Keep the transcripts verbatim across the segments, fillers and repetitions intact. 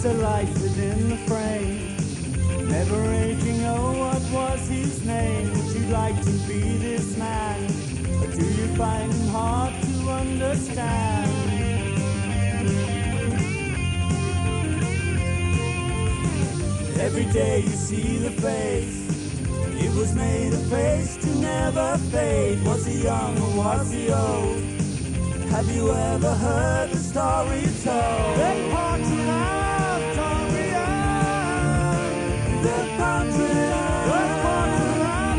It's a life within the frame, never aging. Oh, what was his name? Would you like to be this man, or do you find him hard to understand? Every day you see the face, it was made a face to never fade. Was he young or was he old? Have you ever heard the story told? The portrait of Dorian, the portrait of, the portrait of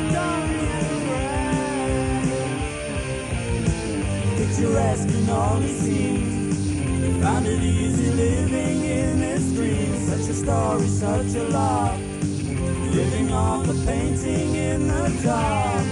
Dorian Gray. Picturesque and all he seemed, he found it easy living in his dreams. Such a story, such a love, living off a painting in the dark.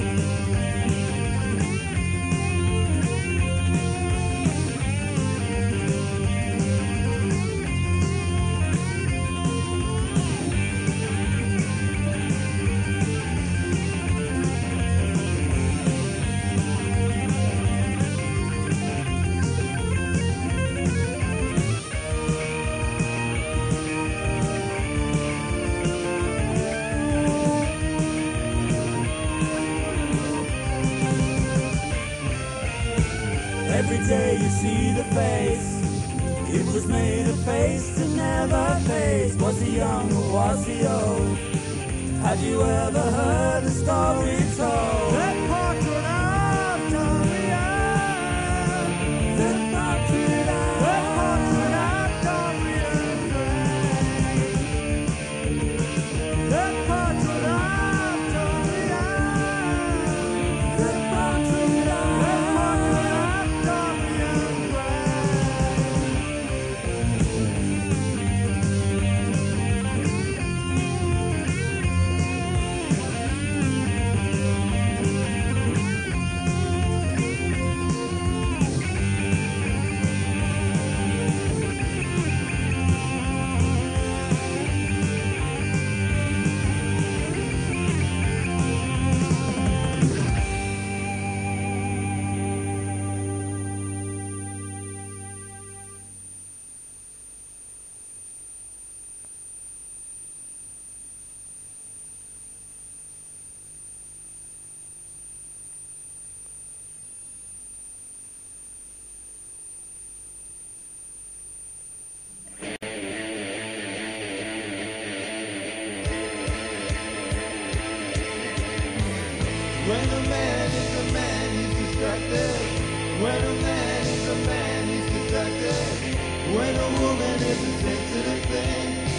Every day you see the face, it was made a face to never face. Was he young or was he old? Have you ever heard the story told? The portrait of Dorian, the portrait of, the portrait of Dorian Gray, the portrait of Dorian, the portrait of, the portrait of When a man is a man, he's distracted. When a man is a man, he's distracted. When a woman is a sensitive thing,